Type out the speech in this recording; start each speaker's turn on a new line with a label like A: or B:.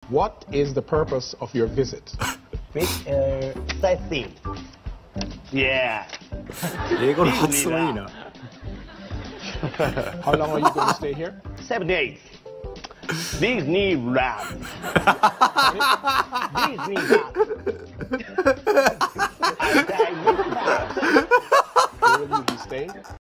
A: What is the purpose of your visit?
B: Sightseeing. Yeah.
C: 英語の発音いいな。
A: How long are you going to stay here?
B: 7 days. Disneyland. Disneyland.